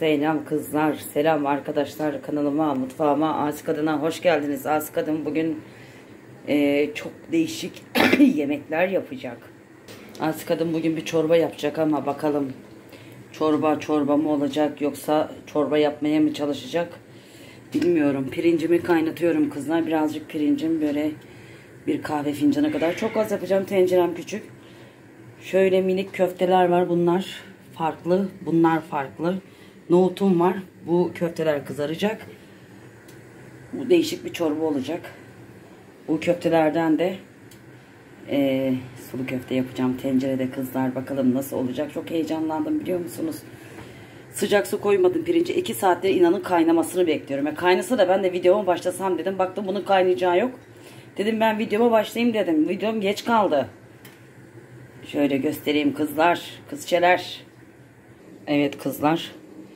Selam kızlar, selam arkadaşlar, kanalıma, mutfağıma, Asi Kadın'a hoş geldiniz. Asi Kadın bugün çok değişik yemekler yapacak. Asi Kadın bugün bir çorba yapacak ama bakalım çorba mı olacak yoksa çorba yapmaya mı çalışacak bilmiyorum. Pirincimi kaynatıyorum kızlar. Birazcık pirincim böyle bir kahve fincanı kadar. Çok az yapacağım, tencerem küçük. Şöyle minik köfteler var, bunlar farklı, bunlar farklı. Nohutum var. Bu köfteler kızaracak. Bu değişik bir çorba olacak. Bu köftelerden de sulu köfte yapacağım tencerede kızlar. Bakalım nasıl olacak. Çok heyecanlandım biliyor musunuz? Sıcak su koymadım pirince. 2 saattir inanın kaynamasını bekliyorum. Kaynasa da ben de videoma başlasam dedim. Baktım bunun kaynayacağı yok. Dedim ben videoma başlayayım dedim. Videom geç kaldı. Şöyle göstereyim kızlar. Kızçeler. Evet kızlar.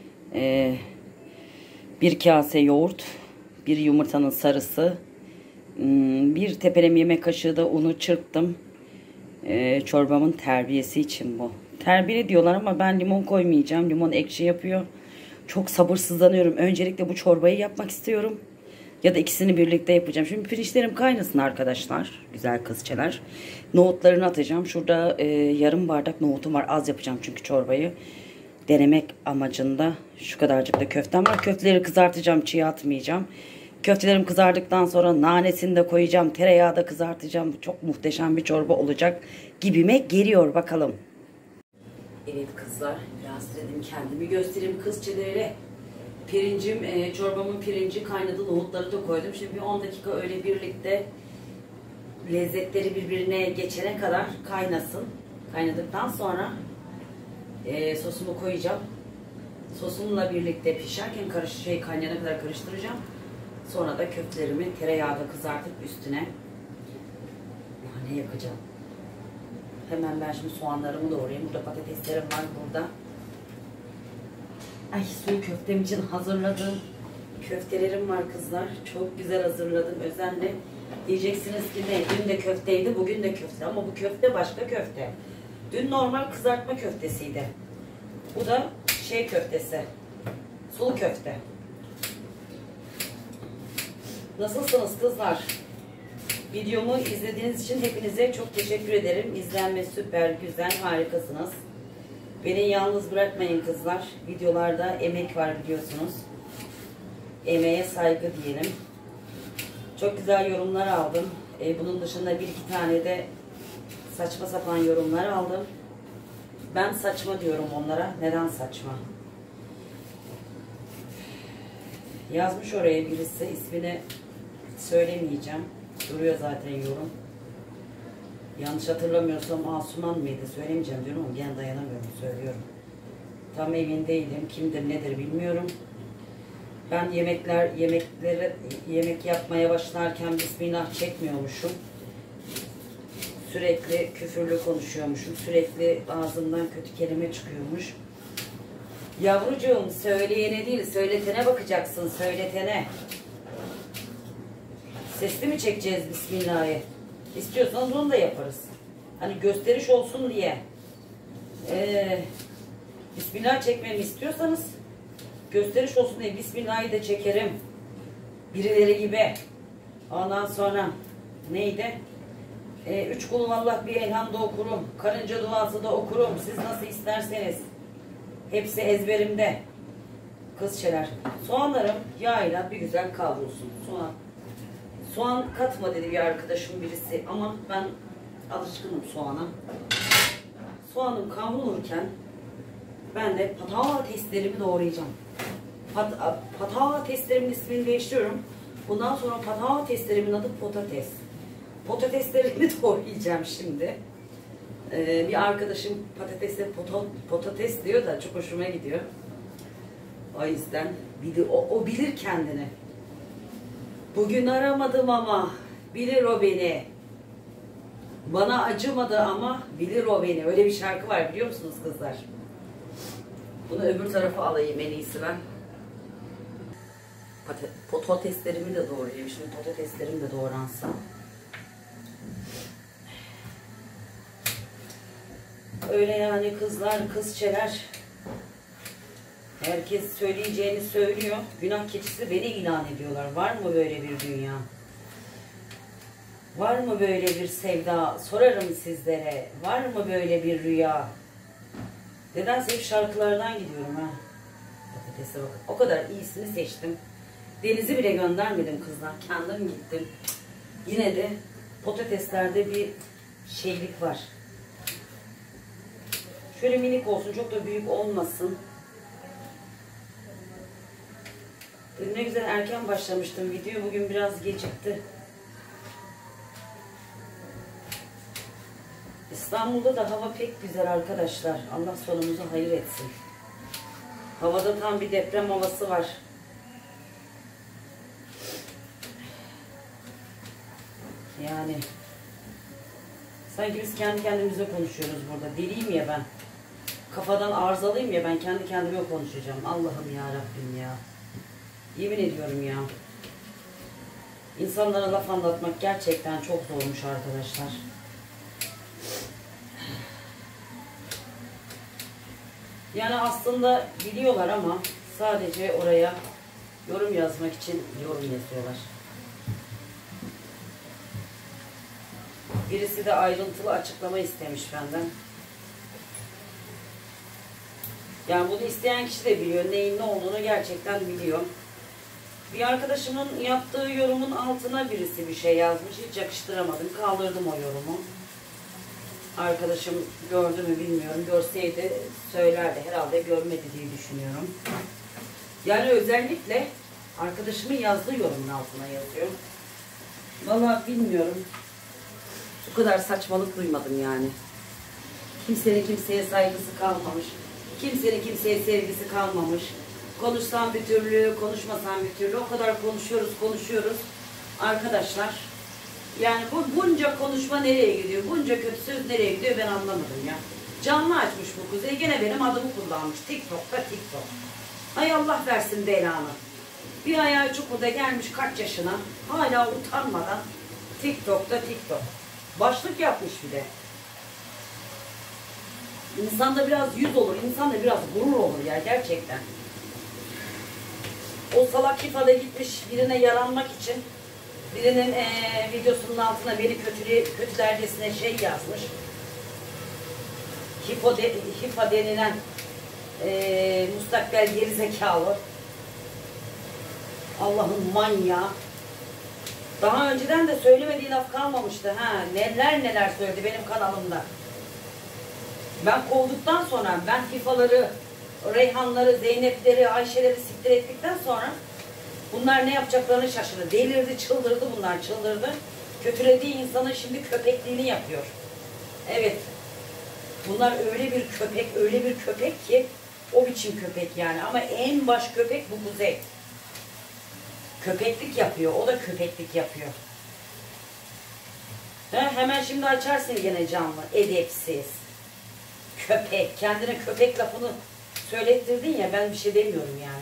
Bir kase yoğurt, bir yumurtanın sarısı, bir tepeleme yemek kaşığı da unu çırptım. Çorbamın terbiyesi için bu. Terbiyeli diyorlar ama ben limon koymayacağım. Limon ekşi yapıyor. Çok sabırsızlanıyorum. Öncelikle bu çorbayı yapmak istiyorum. Ya da ikisini birlikte yapacağım. Şimdi pirinçlerim kaynasın arkadaşlar. Güzel kızçeler. Nohutlarını atacağım. Şurada yarım bardak nohutum var. Az yapacağım çünkü çorbayı. Denemek amacında şu kadarcık da köftem var. Köfteleri kızartacağım, çiğ atmayacağım. Köftelerim kızardıktan sonra nanesini de koyacağım, tereyağı da kızartacağım. Çok muhteşem bir çorba olacak gibime geliyor bakalım. Evet kızlar, biraz dedim kendimi göstereyim kızçelere. Pirincim, çorbamın pirinci kaynadı, nohutları da koydum. Şimdi bir 10 dakika öyle birlikte lezzetleri birbirine geçene kadar kaynasın. Kaynadıktan sonra sosumu koyacağım. Sosumla birlikte pişerken kaynayana kadar karıştıracağım. Sonra da köftelerimi tereyağda kızartıp üstüne nane yakacağım. Hemen ben şimdi soğanlarımı doğrayayım. Burada patateslerim var burada. Ay, sulu köftem için hazırladığım köftelerim var kızlar. Çok güzel hazırladım özenle. Diyeceksiniz ki ne? Dün de köfteydi, bugün de köfte. Ama bu köfte başka köfte. Dün normal kızartma köftesiydi. Bu da köftesi. Sulu köfte. Nasılsınız kızlar? Videomu izlediğiniz için hepinize çok teşekkür ederim. İzlenme süper, güzel, harikasınız. Beni yalnız bırakmayın kızlar. Videolarda emek var biliyorsunuz. Emeğe saygı diyelim. Çok güzel yorumlar aldım. Bunun dışında 1-2 tane de saçma sapan yorumlar aldım. Ben saçma diyorum onlara. Neden saçma? Yazmış oraya birisi. İsmini söylemeyeceğim. Duruyor zaten yorum. Yanlış hatırlamıyorsam Asuman mıydı? Söylemeyeceğim diyorum ama gene dayanamıyorum. Söylüyorum. Tam emin değilim. Kimdir nedir bilmiyorum. Ben yemek yapmaya başlarken Bismillah çekmiyormuşum. Sürekli küfürlü konuşuyormuşum. Sürekli ağzımdan kötü kelime çıkıyormuş. Yavrucuğum söyleyene değil söyletene bakacaksın. Söyletene. Sesli mi çekeceğiz Bismillah'ı? İstiyorsanız onu da yaparız. Hani gösteriş olsun diye. Bismillah çekmemi istiyorsanız gösteriş olsun diye Bismillah'ı da çekerim. Birileri gibi. Ondan sonra neydi? 3 kul vallah bir elham da okurum. Karınca duası da okurum. Siz nasıl isterseniz. Hepsi ezberimde. Kızçeler. Soğanlarım yağıyla bir güzel kavrulsun. Soğan katma dedi bir arkadaşım birisi. Ama ben alışkınım soğana. Soğanım kavrulurken ben de patateslerimi doğrayacağım. Patateslerimin ismini değiştiriyorum. Bundan sonra patateslerimin adı patates. Patateslerimi doğrayacağım şimdi. Bir arkadaşım patatesle patates diyor da çok hoşuma gidiyor. O yüzden o bilir kendini. Bugün aramadım ama bilir o beni. Bana acımadı ama bilir o beni. Öyle bir şarkı var biliyor musunuz kızlar? Bunu öbür tarafa alayım en iyisi ben. Patateslerimi de doğrayayım. Şimdi patateslerim de doğransın. Öyle yani kızlar, kızçeler. Herkes söyleyeceğini söylüyor. Günah keçisi beni ilan ediyorlar. Var mı böyle bir dünya? Var mı böyle bir sevda? Sorarım sizlere. Var mı böyle bir rüya? Nedense hep şarkılardan gidiyorum ha. Patatese bakın. O kadar iyisini seçtim. Denizi bile göndermedim kızlar. Kendim gittim. Yine de patateslerde bir şeylik var. Şöyle minik olsun. Çok da büyük olmasın. Ne güzel erken başlamıştım video. Bugün biraz gecikti. İstanbul'da da hava pek güzel arkadaşlar. Allah sonumuzu hayır etsin. Havada tam bir deprem havası var. Yani sanki biz kendi kendimize konuşuyoruz burada. Deliyim ya ben. Kafadan arızalıyım ya, ben kendi kendime konuşacağım. Allah'ım ya Rabbim ya. Yemin ediyorum ya. İnsanlara laf anlatmak gerçekten çok zormuş arkadaşlar. Yani aslında biliyorlar ama sadece oraya yorum yazmak için yorum yazıyorlar. Birisi de ayrıntılı açıklama istemiş benden. Yani bunu isteyen kişi de biliyor. Neyin ne olduğunu gerçekten biliyor. Bir arkadaşımın yaptığı yorumun altına birisi bir şey yazmış. Hiç yakıştıramadım. Kaldırdım o yorumu. Arkadaşım gördü mü bilmiyorum. Görseydi söylerdi. Herhalde görmedi diye düşünüyorum. Yani özellikle arkadaşımın yazdığı yorumun altına yazıyor. Vallahi bilmiyorum. Bu kadar saçmalık duymadım yani. Kimsenin kimseye saygısı kalmamış. Kimsenin kimseye sevgisi kalmamış. Konuşsam bir türlü, konuşmasam bir türlü. O kadar konuşuyoruz. Arkadaşlar. Yani bu bunca konuşma nereye gidiyor? Bunca kötü söz nereye gidiyor ben anlamadım ya. Canlı açmış bu kuzey. Gene benim adımı kullanmış. TikTok'ta TikTok. Hay Allah versin belanı. Bir ayağı çukurda gelmiş kaç yaşına. Hala utanmadan TikTok'ta TikTok. Başlık yapmış bir de. İnsanda biraz yüz olur. İnsanda biraz gurur olur ya gerçekten. O salak ifade gitmiş birine yaranmak için birinin videosunun altına beni kötülercesine şey yazmış. Hifa denilen mustakbel gerizekalı. Allah'ın manyağı. Daha önceden de söylemediği laf kalmamıştı. Ha, neler söyledi benim kanalımda. Ben kovduktan sonra, ben Hifaları, Reyhanları, Zeynepleri, Ayşeleri siktir ettikten sonra bunlar ne yapacaklarını şaşırdı. Delirdi, çıldırdı bunlar, çıldırdı. Kötülediği insanın şimdi köpekliğini yapıyor. Evet. Bunlar öyle bir köpek ki o biçim köpek yani. Ama en baş köpek bu Kuzey. Köpeklik yapıyor. O da köpeklik yapıyor. Hemen şimdi açarsın gene canlı. Edepsiz. Köpek. Kendine köpek lafını söylettirdin ya, ben bir şey demiyorum yani.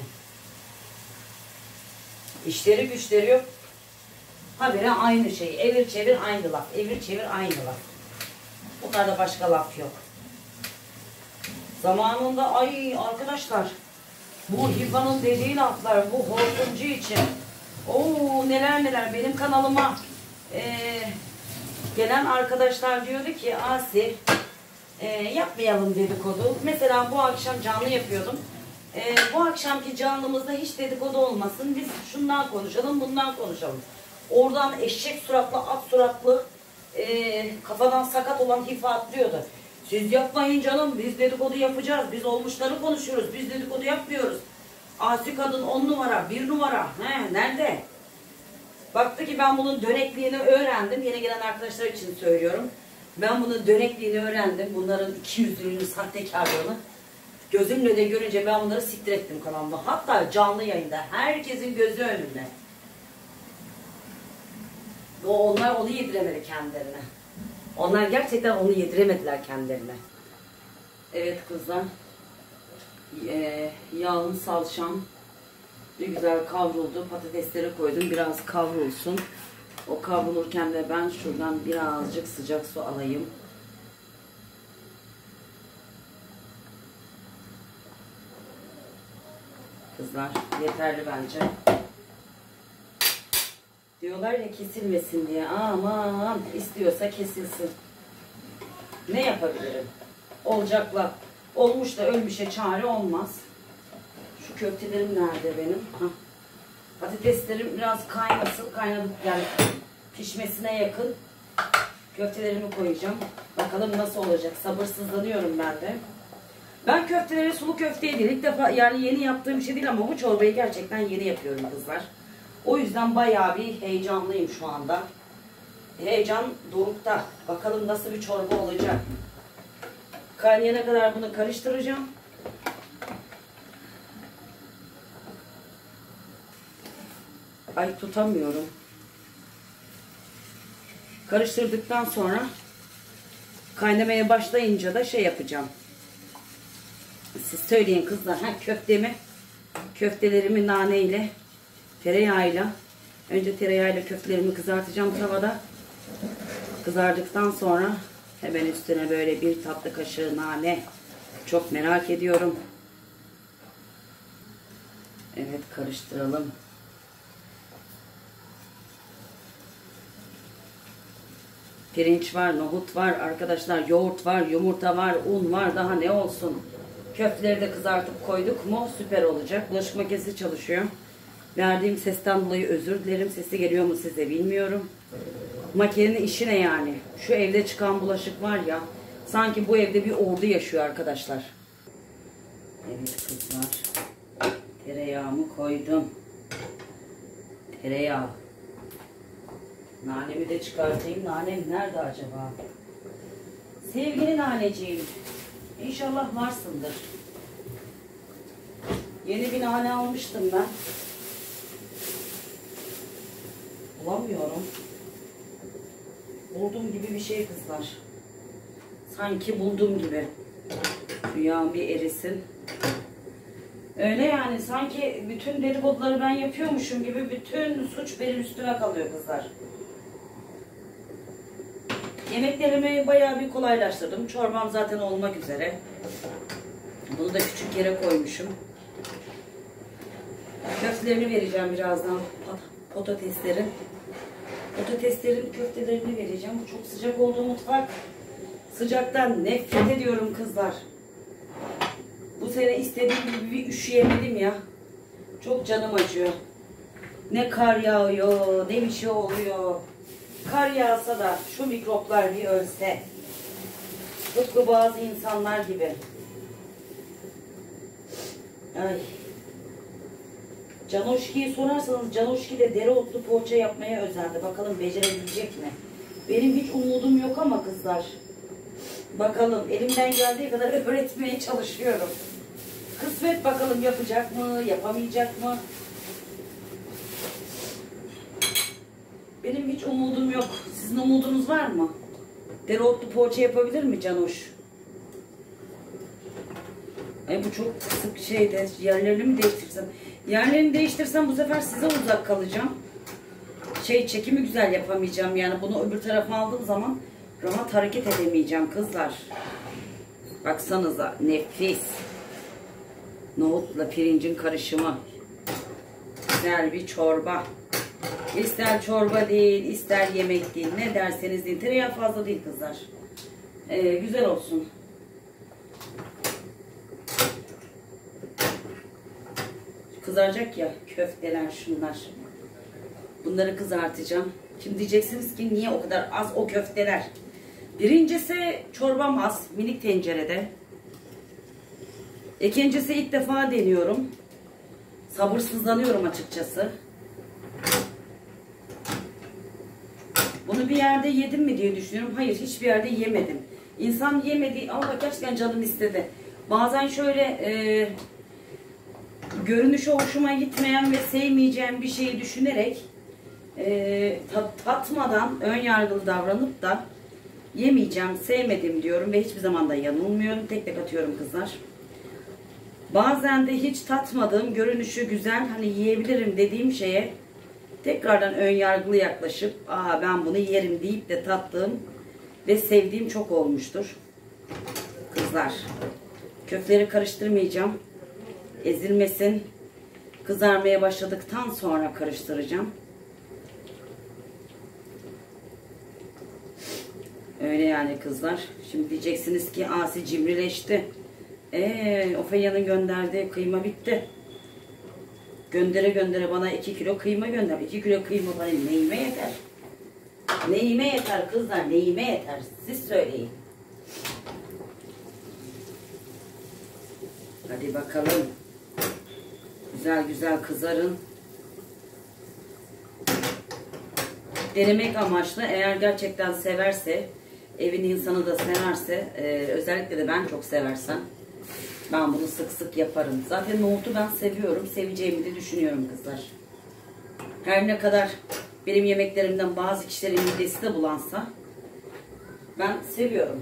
İşleri güçleri yok. Habire aynı şey. Evir çevir aynı laf. Evir çevir aynı laf. Bunlarda başka laf yok. Zamanında ay arkadaşlar bu Hifa'nın dediği laflar bu hortumcu için neler benim kanalıma gelen arkadaşlar diyordu ki Asi yapmayalım dedikodu. Mesela bu akşam canlı yapıyordum. Bu akşamki canlımızda hiç dedikodu olmasın. Biz şundan konuşalım, bundan konuşalım. Oradan eşek suratlı, at suratlı kafadan sakat olan Hifa atlıyordu. Siz yapmayın canım, biz dedikodu yapacağız. Biz olmuşları konuşuyoruz, biz dedikodu yapmıyoruz. Asi kadın 10 numara, 1 numara. Nerede? Baktı ki ben bunun dönekliğini öğrendim. Yeni gelen arkadaşlar için söylüyorum. Ben bunun dönekliğini öğrendim. Bunların ikiyüzlülüğünü, sahtekarlığını. Gözümle de görünce ben bunları siktir ettim kanalımda. Hatta canlı yayında. Herkesin gözü önünde. Onlar onu yediremedi kendilerine. Onlar gerçekten onu yediremediler kendilerine. Evet kızlar. Yağını salçam bir güzel kavruldu. Patatesleri koydum. Biraz kavrulsun. O kavrulurken de ben şuradan birazcık sıcak su alayım. Kızlar yeterli bence. Diyorlar ya kesilmesin diye. Aman istiyorsa kesilsin. Ne yapabilirim? Olacakla olmuş da ölmüşe çare olmaz. Şu köftelerim nerede benim? Hah. Patateslerim biraz kaynasın. Kaynadık yani pişmesine yakın. Köftelerimi koyacağım. Bakalım nasıl olacak. Sabırsızlanıyorum ben de. Ben köfteleri sulu köfte değil. İlk defa yani yeni yaptığım şey değil ama bu çorbayı gerçekten yeni yapıyorum kızlar. O yüzden bayağı bir heyecanlıyım şu anda. Heyecan dorukta. Bakalım nasıl bir çorba olacak. Kaynayana kadar bunu karıştıracağım. Ay tutamıyorum. Karıştırdıktan sonra kaynamaya başlayınca da şey yapacağım. Siz söyleyin kızlar. Köftelerimi nane ile tereyağıyla önce tereyağıyla köftelerimi kızartacağım tavada. Kızardıktan sonra hemen üstüne böyle bir tatlı kaşığı nane. Çok merak ediyorum. Evet, karıştıralım. Pirinç var, nohut var arkadaşlar, yoğurt var, yumurta var, un var, daha ne olsun. Köfteleri de kızartıp koyduk mu süper olacak. Bulaşık makinesi çalışıyor. Verdiğim sesten dolayı özür dilerim. Sesi geliyor mu size bilmiyorum. Makinenin işi ne yani? Şu evde çıkan bulaşık var ya, sanki bu evde bir ordu yaşıyor arkadaşlar. Evet kızlar. Tereyağımı koydum. Tereyağı. Nanemi de çıkartayım. Nanem nerede acaba? Sevgili naneciğim. İnşallah varsındır. Yeni bir nane almıştım ben. Bulamıyorum. Buldum gibi bir şey kızlar. Sanki buldum gibi. Dünya bir erisin. Öyle yani, sanki bütün dedikoduları ben yapıyormuşum gibi bütün suç benim üstüme kalıyor kızlar. Yemeklerimi bayağı bir kolaylaştırdım. Çorbam zaten olmak üzere. Bunu da küçük yere koymuşum. Köftelerini vereceğim birazdan. Patateslerin köftelerini vereceğim. Bu çok sıcak oldu mutfak. Sıcaktan nefret ediyorum kızlar. Bu sene istediğim gibi bir üşüyemedim ya. Çok canım acıyor. Ne kar yağıyor, ne bir şey oluyor. Kar yağsa da şu mikroplar bir ölse. Tıpkı bazı insanlar gibi. Ay. Canoşki'yi sorarsanız, Canoşki de dereotlu poğaça yapmaya özendi. Bakalım becerebilecek mi? Benim hiç umudum yok ama kızlar. Bakalım, elimden geldiği kadar öğretmeye çalışıyorum. Kısmet bakalım, yapacak mı, yapamayacak mı? Benim hiç umudum yok. Sizin umudunuz var mı? Dereotlu poğaça yapabilir mi Canoş? Ay bu çok sık şeyde, yerlerini mi değiştirsem? Yerlerini değiştirsem bu sefer size uzak kalacağım. Çekimi güzel yapamayacağım yani, bunu öbür tarafa aldığım zaman rahat hareket edemeyeceğim kızlar. Baksanıza nefis. Nohutla pirincin karışımı. Güzel bir çorba. İster çorba değil, ister yemek değil. Ne derseniz deyin. Tereyağı fazla değil kızlar. Güzel olsun. Kızaracak ya köfteler şunlar. Bunları kızartacağım. Şimdi diyeceksiniz ki niye o kadar az o köfteler? Birincisi çorbam az. Minik tencerede. İkincisi ilk defa deniyorum. Sabırsızlanıyorum açıkçası. Bunu bir yerde yedim mi diye düşünüyorum. Hayır, hiçbir yerde yemedim. İnsan yemedi ama gerçekten canım istedi. Bazen şöyle görünüşü hoşuma gitmeyen ve sevmeyeceğim bir şeyi düşünerek tatmadan ön yargılı davranıp da yemeyeceğim, sevmedim diyorum ve hiçbir zaman da yanılmıyorum. Tek tek atıyorum kızlar. Bazen de hiç tatmadığım, görünüşü güzel, hani yiyebilirim dediğim şeye tekrardan ön yargılı yaklaşıp ben bunu yerim deyip de tattığım ve sevdiğim çok olmuştur. Kızlar, köfteleri karıştırmayacağım. Ezilmesin. Kızarmaya başladıktan sonra karıştıracağım. Öyle yani kızlar. Şimdi diyeceksiniz ki Asi cimrileşti. Ofelya'nın gönderdiği kıyma bitti. Göndere göndere bana 2 kilo kıyma gönder. 2 kilo kıyma bana neyime yeter? Neyime yeter kızlar? Neyime yeter? Siz söyleyin. Hadi bakalım. Güzel güzel kızarın. Denemek amaçlı. Eğer gerçekten severse, evin insanı da severse, özellikle de ben çok seversem, ben bunu sık sık yaparım. Zaten nohutu ben seviyorum. Seveceğimi de düşünüyorum kızlar. Her ne kadar benim yemeklerimden bazı kişilerin midesi de bulansa, ben seviyorum.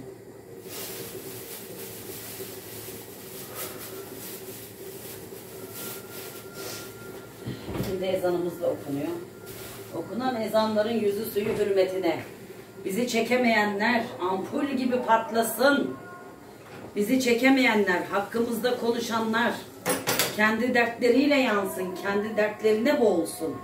Şimdi ezanımız da okunuyor. Okunan ezanların yüzü suyu hürmetine. Bizi çekemeyenler ampul gibi patlasın. Bizi çekemeyenler, hakkımızda konuşanlar kendi dertleriyle yansın, kendi dertlerine boğulsun.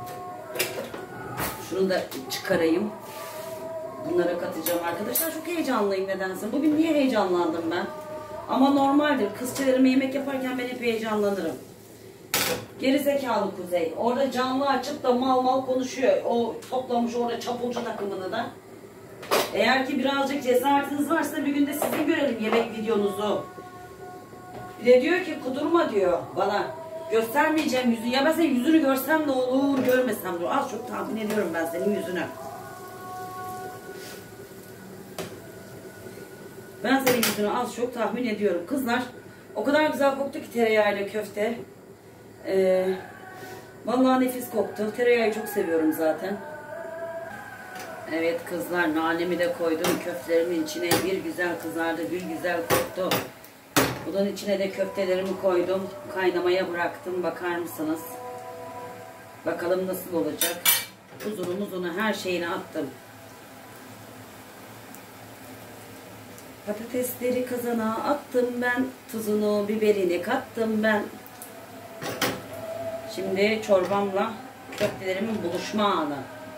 Şunu da çıkarayım. Bunlara katacağım arkadaşlar. Çok heyecanlıyım nedense. Bugün niye heyecanlandım ben? Ama normaldir. Kızçelerime yemek yaparken ben hep heyecanlanırım. Gerizekalı Kuzey. Orada canlı açıp da mal mal konuşuyor. O toplamış orada çapulcu takımını da. Eğer ki birazcık cesaretiniz varsa bir günde sizi görelim yemek videonuzu. Bir de diyor ki kudurma diyor bana. Göstermeyeceğim yüzünü. Ya ben senin yüzünü görsem ne olur, görmesem ne olur. Az çok tahmin ediyorum ben senin yüzünü. Ben senin yüzünü az çok tahmin ediyorum. Kızlar o kadar güzel koktu ki tereyağıyla köfte. Vallahi nefis koktu. Tereyağı çok seviyorum zaten. Evet kızlar, nanemi de koydum köftelerimin içine. Bir güzel kızardı, bir güzel koktu. Bunun içine de köftelerimi koydum. Kaynamaya bıraktım. Bakar mısınız? Bakalım nasıl olacak. Tuzunu muzunu her şeyini attım. Patatesleri kazana attım ben. Tuzunu, biberini kattım ben. Şimdi çorbamla köftelerimin buluşma anı.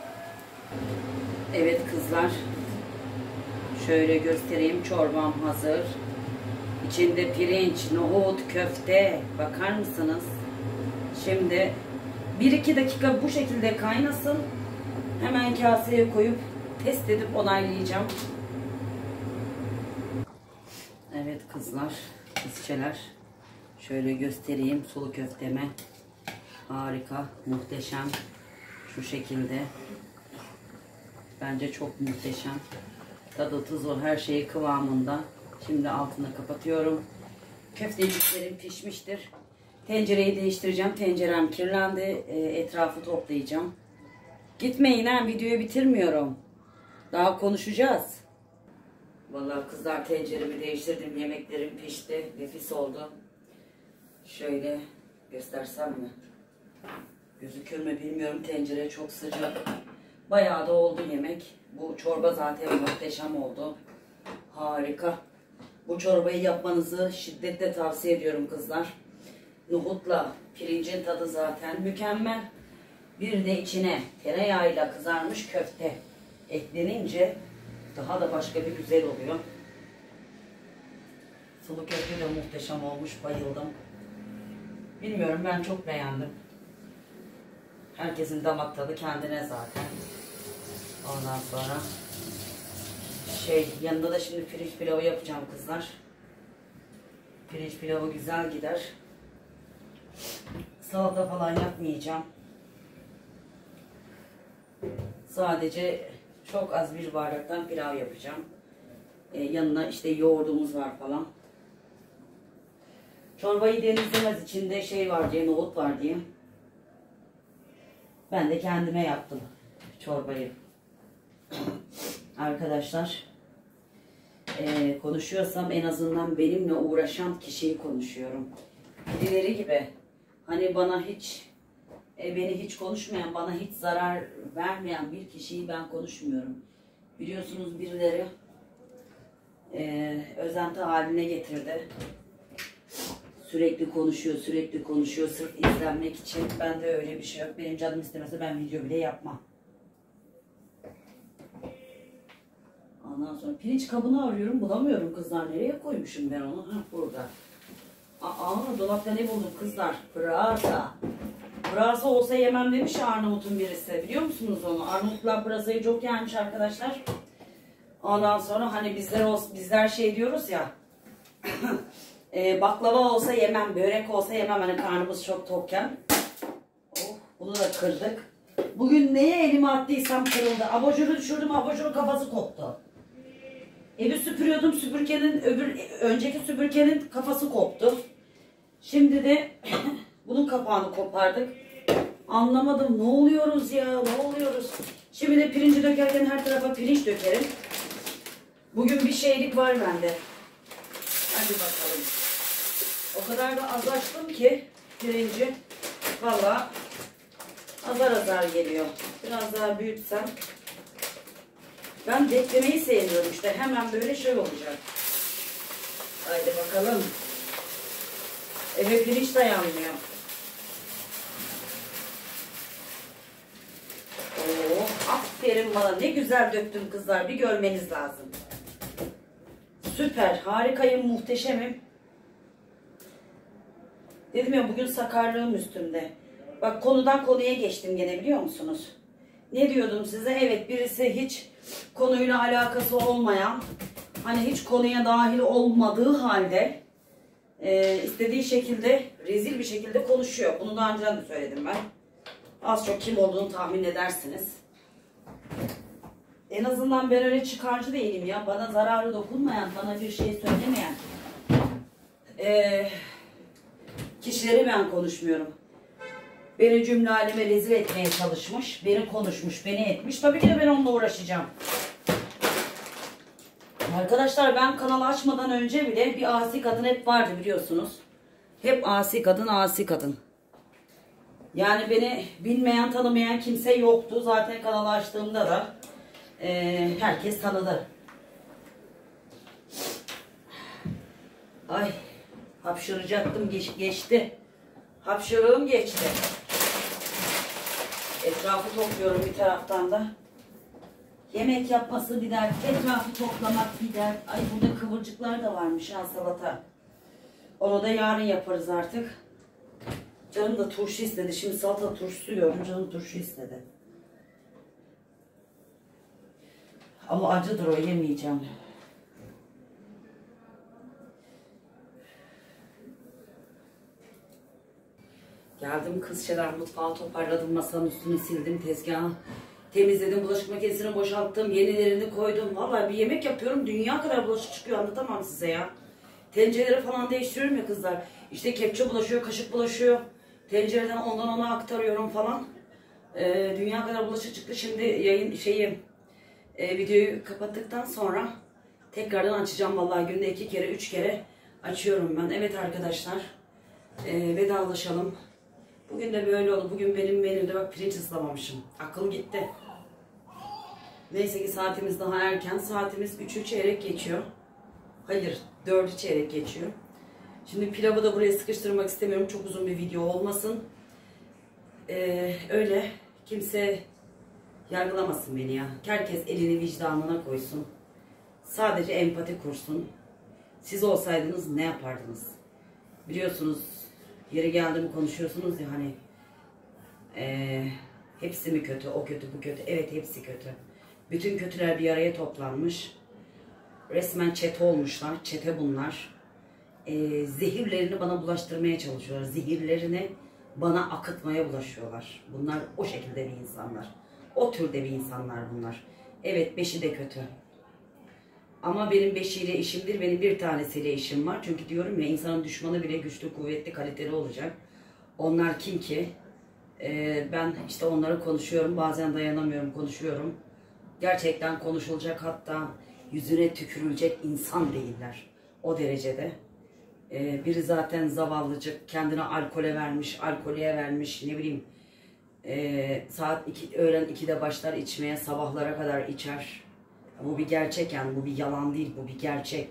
Evet kızlar. Şöyle göstereyim. Çorbam hazır. İçinde pirinç, nohut, köfte. Bakar mısınız? Şimdi 1-2 dakika bu şekilde kaynasın. Hemen kaseye koyup test edip onaylayacağım. Evet kızlar, kızçeler. Şöyle göstereyim sulu köfteme. Harika, muhteşem. Şu şekilde. Bence çok muhteşem. Tadı, tuzu, her şeyi kıvamında. Şimdi altını kapatıyorum. Köfteciklerim pişmiştir. Tencereyi değiştireceğim. Tencerem kirlendi. Etrafı toplayacağım. Gitmeyin ha, videoyu bitirmiyorum. Daha konuşacağız. Vallahi kızlar tenceremi değiştirdim. Yemeklerim pişti. Nefis oldu. Şöyle göstersem mi? Gözükür mü bilmiyorum. Tencere çok sıcak. Bayağı da oldu yemek. Bu çorba zaten muhteşem oldu. Harika. Bu çorbayı yapmanızı şiddetle tavsiye ediyorum kızlar. Nohutla pirincin tadı zaten mükemmel. Bir de içine tereyağıyla kızarmış köfte eklenince daha da başka bir güzel oluyor. Sulu köfte de muhteşem olmuş. Bayıldım. Bilmiyorum, ben çok beğendim. Herkesin damak tadı kendine zaten. Ondan sonra yanında da şimdi pirinç pilavı yapacağım kızlar. Pirinç pilavı güzel gider. Salata falan yapmayacağım. Sadece çok az bir bardaktan pilav yapacağım. Yanına işte yoğurdumuz var falan. Çorbayı denizlemez, içinde var diye, nohut var diye. Ben de kendime yaptım çorbayı. Arkadaşlar, konuşuyorsam en azından benimle uğraşan kişiyi konuşuyorum. Birileri gibi hani beni hiç konuşmayan, bana hiç zarar vermeyen bir kişiyi ben konuşmuyorum. Biliyorsunuz birileri özenti haline getirdi. Sürekli konuşuyor, sürekli konuşuyor sırf izlenmek için. Ben de öyle bir şey yok. Benim canım istemese ben video bile yapmam. Ondan sonra pirinç kabını arıyorum, bulamıyorum kızlar. Nereye koymuşum ben onu? Ha, burada. Dolapta ne buldum kızlar? Pırasa. Pırasa olsa yemem demiş ya Arnavut'un birisi. Biliyor musunuz onu? Arnavutlar pırasayı çok yermiş arkadaşlar. Ondan sonra hani bizler şey diyoruz ya. Baklava olsa yemem, börek olsa yemem. Hani karnımız çok tokken. Oh, bunu da kırdık. Bugün neye elime attıysam kırıldı. Abajuru düşürdüm, abajurun kafası koptu. Evi süpürüyordum, önceki süpürgenin kafası koptu. Şimdi de bunun kapağını kopardık. Anlamadım, ne oluyoruz ya, ne oluyoruz? Şimdi de pirinci dökerken her tarafa pirinç dökerim. Bugün bir şeylik var bende. Hadi bakalım. O kadar da az açtım ki pirinci. Valla azar azar geliyor. Biraz daha büyütsem. Ben beklemeyi sevmiyorum işte. Hemen böyle şey olacak. Haydi bakalım. Eve pirinç dayanmıyor. Oh, aferin bana. Ne güzel döktüm kızlar. Bir görmeniz lazım. Süper. Harikayım. Muhteşemim. Dedim ya bugün sakarlığım üstümde. Bak konudan konuya geçtim gene biliyor musunuz? Ne diyordum size? Evet birisi hiç konuyla alakası olmayan, hani hiç konuya dahil olmadığı halde istediği şekilde rezil bir şekilde konuşuyor. Bunu daha önce de söyledim ben. Az çok kim olduğunu tahmin edersiniz. En azından ben öyle çıkarcı değilim ya. Bana zararı dokunmayan, bana bir şey söylemeyen kişileri ben konuşmuyorum. Beni cümle aleme rezil etmeye çalışmış, beni konuşmuş, beni etmiş. Tabii ki de ben onunla uğraşacağım. Arkadaşlar ben kanalı açmadan önce bile bir asi kadın hep vardı biliyorsunuz. Hep asi kadın, asi kadın. Yani beni bilmeyen, tanımayan kimse yoktu. Zaten kanalı açtığımda da herkes tanıdı. Ay, hapşıracaktım, geçti. Hapşırığım geçti. Etrafı topluyorum bir taraftan da. Yemek yapması bir dert, etrafı toplamak bir dert. Ay burada kıvırcıklar da varmış ha salata. Onu da yarın yaparız artık. Canım da turşu istedi. Şimdi salata turşusu yiyorum. Canım turşu istedi. Ama acıdır o, yemeyeceğim. Geldim kızçalar mutfağı toparladım. Masanın üstünü sildim. Tezgahı temizledim. Bulaşık makinesini boşalttım. Yenilerini koydum. Vallahi bir yemek yapıyorum. Dünya kadar bulaşık çıkıyor. Anlatamam size ya. Tencereleri falan değiştiriyorum ya kızlar. İşte kepçe bulaşıyor, kaşık bulaşıyor. Tencereden ondan ona aktarıyorum falan. Dünya kadar bulaşık çıktı. Şimdi videoyu kapattıktan sonra tekrardan açacağım. Vallahi günde 2 kere 3 kere açıyorum ben. Evet arkadaşlar. Vedalaşalım. Bugün de böyle oldu. Bugün benim menümde bak pirinç ıslamamışım. Akıl gitti. Neyse ki saatimiz daha erken. Saatimiz 3'ü çeyrek geçiyor. Hayır 4'ü çeyrek geçiyor. Şimdi pilavı da buraya sıkıştırmak istemiyorum. Çok uzun bir video olmasın. Öyle kimse yargılamasın beni ya. Herkes elini vicdanına koysun. Sadece empati kursun. Siz olsaydınız ne yapardınız? Biliyorsunuz yeri geldi mi konuşuyorsunuz ya hani hepsi mi kötü, o kötü, bu kötü. Evet hepsi kötü. Bütün kötüler bir araya toplanmış. Resmen çete olmuşlar. Çete bunlar. Zehirlerini bana bulaştırmaya çalışıyorlar. Zehirlerini bana akıtmaya bulaşıyorlar. Bunlar o şekilde bir insanlar. O türde bir insanlar bunlar. Evet beşi de kötü. Ama benim beşiyle işimdir. Benim bir tanesiyle işim var. Çünkü diyorum ya insanın düşmanı bile güçlü, kuvvetli, kaliteli olacak. Onlar kim ki? Ben işte onları konuşuyorum. Bazen dayanamıyorum, konuşuyorum. Gerçekten konuşulacak, hatta yüzüne tükürülecek insan değiller. O derecede. Biri zaten zavallıcık, kendine alkole vermiş, alkoleye vermiş, ne bileyim. Saat 2, öğlen 2'de başlar içmeye, sabahlara kadar içer. Bu bir gerçek yani, bu bir yalan değil, bu bir gerçek.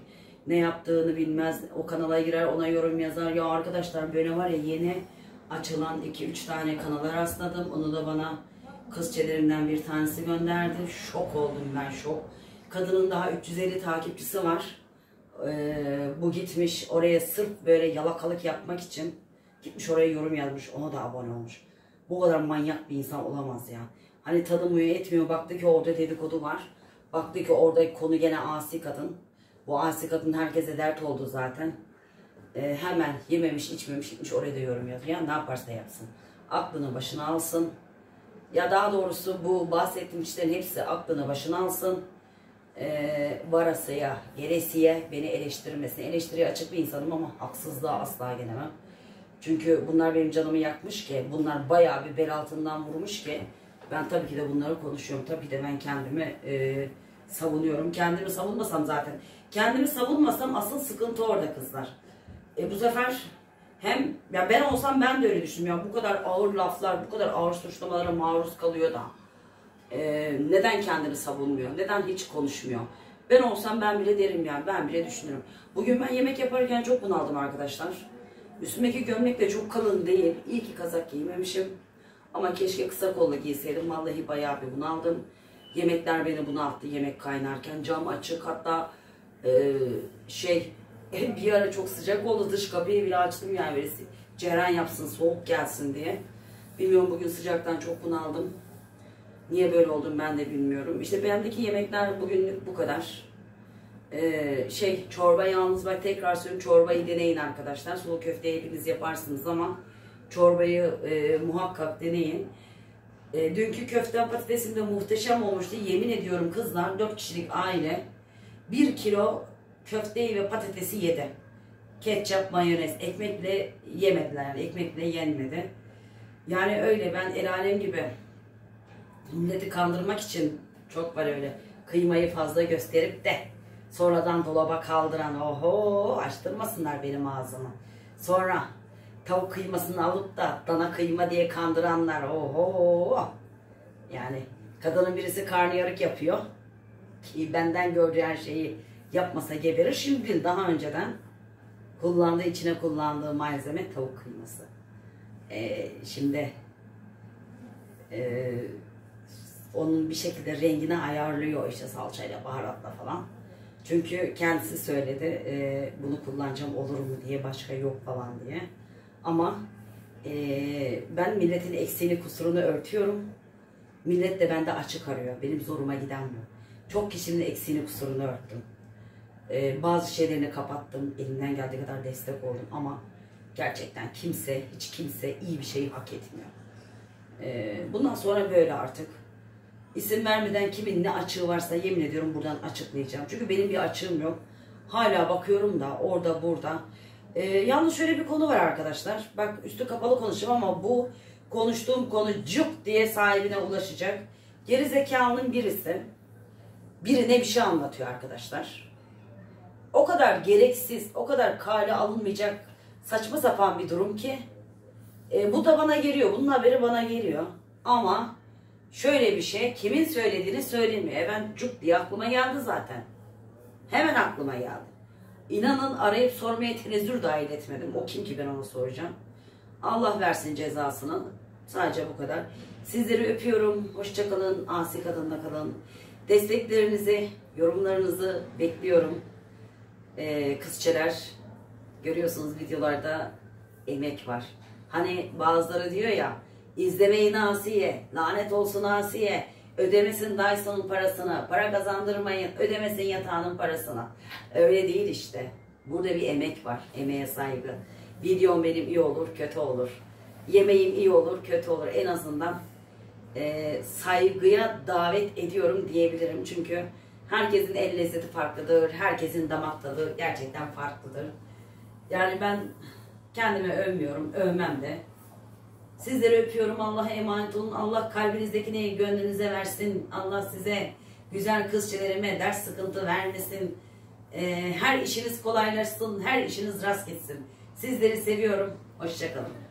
Ne yaptığını bilmez. O kanala girer, ona yorum yazar. Ya arkadaşlar, böyle var ya, yeni açılan 2-3 tane kanala rastladım. Onu da bana kız çelerimden bir tanesi gönderdi. Şok oldum ben, şok. Kadının daha 350 takipçisi var. Bu gitmiş oraya sırf böyle yalakalık yapmak için gitmiş oraya yorum yazmış. Ona da abone olmuş. Bu kadar manyak bir insan olamaz ya. Hani tanımıyor etmiyor. Baktı ki orada dedikodu var. Baktı ki orada konu gene asi kadın. Bu asi kadın herkese dert oldu zaten. Hemen yememiş içmemiş gitmiş oraya da yorum yazıyor. Ya ne yaparsa yapsın. Aklını başına alsın. Ya daha doğrusu bu bahsettiğim kişilerin hepsi aklını başına alsın. Varasıya, geresiye beni eleştirmesin. Eleştiriye açık bir insanım ama haksızlığa asla gelemem. Çünkü bunlar benim canımı yakmış ki, bunlar bayağı bir bel altından vurmuş ki ben tabii ki de bunları konuşuyorum. Tabii ki de ben kendimi savunuyorum. Kendimi savunmasam zaten. Kendimi savunmasam asıl sıkıntı orada kızlar. Bu sefer hem ya ben olsam ben de öyle düşünüyorum. Ya bu kadar ağır laflar, bu kadar ağır suçlamalara maruz kalıyor da neden kendini savunmuyor? Neden hiç konuşmuyor? Ben olsam ben bile derim yani. Ben bile düşünürüm. Bugün ben yemek yaparken çok bunaldım arkadaşlar. Üstümdeki gömlek de çok kalın değil. İyi ki kazak giymemişim. Ama keşke kısa kollu giyseydim. Vallahi bayağı bir bunaldım. Yemekler beni bunalttı yemek kaynarken. Cam açık, hatta bir ara çok sıcak oldu. Dış kapıyı bile açtım yani, böyle cereyan yapsın, soğuk gelsin diye. Bilmiyorum, bugün sıcaktan çok bunaldım. Niye böyle oldum ben de bilmiyorum. İşte bendeki yemekler bugünlük bu kadar. Çorba yalnız, bak tekrar söylüyorum, çorbayı deneyin arkadaşlar. Sulu köfteyi hepiniz yaparsınız ama çorbayı muhakkak deneyin. Dünkü köfte patatesim de muhteşem olmuştu. Yemin ediyorum kızlar, 4 kişilik aile 1 kilo köfteyi ve patatesi yedi. Ketçap, mayonez, ekmekle yemediler. Yani ekmekle yenmedi. Yani öyle, ben el alem gibi milleti kandırmak için çok var öyle. Kıymayı fazla gösterip de sonradan dolaba kaldıran, oho, açtırmasınlar benim ağzımı. Sonra tavuk kıymasını alıp da dana kıyma diye kandıranlar, oho. Yani kadının birisi karnıyarık yapıyor ki benden gördüğü her şeyi yapmasa geberir. Şimdi daha önceden içine kullandığı malzeme tavuk kıyması. Şimdi onun bir şekilde rengini ayarlıyor işte salçayla, baharatla falan. Çünkü kendisi söyledi bunu kullanacağım olur mu diye, başka yok falan diye. Ama ben milletin eksiğini kusurunu örtüyorum. Millet de bende açık arıyor. Benim zoruma giden bu. Çok kişinin eksiğini kusurunu örttüm. Bazı şeylerini kapattım. Elimden geldiği kadar destek oldum ama gerçekten hiç kimse iyi bir şeyi hak etmiyor. Bundan sonra böyle artık. İsim vermeden kimin ne açığı varsa yemin ediyorum buradan açıklayacağım. Çünkü benim bir açığım yok. Hala bakıyorum da orada burada. Yalnız şöyle bir konu var arkadaşlar. Bak, üstü kapalı konuşacağım ama bu konuştuğum konu cuk diye sahibine ulaşacak. Geri zekalının birisi birine bir şey anlatıyor arkadaşlar. O kadar gereksiz, o kadar kale alınmayacak saçma sapan bir durum ki bu da bana geliyor. Bunun haberi bana geliyor. Ama şöyle bir şey, kimin söylediğini söylemiyor. Ben cuk diye aklıma geldi zaten. Hemen aklıma geldi. İnanın arayıp sormaya tenezzül dahil etmedim. O kim ki ben ona soracağım. Allah versin cezasını. Sadece bu kadar. Sizleri öpüyorum. Hoşça kalın. Asi kadınla kalın. Desteklerinizi, yorumlarınızı bekliyorum. Kızçeler, görüyorsunuz videolarda emek var. Hani bazıları diyor ya, izlemeyin Asiye, lanet olsun Asiye, ödemesin Dyson'un parasını, para kazandırmayın, ödemesin yatağının parasını. Öyle değil işte. Burada bir emek var, emeğe saygı. Videom benim iyi olur, kötü olur. Yemeğim iyi olur, kötü olur. En azından saygıya davet ediyorum diyebilirim. Çünkü herkesin el lezzeti farklıdır, herkesin damak tadı gerçekten farklıdır. Yani ben kendimi övmüyorum, övmem de. Sizleri öpüyorum. Allah'a emanet olun. Allah kalbinizdekini gönlünüze versin. Allah size, güzel kızçelerime, ders sıkıntı vermesin. Her işiniz kolaylaşsın. Her işiniz rast gitsin. Sizleri seviyorum. Hoşça kalın.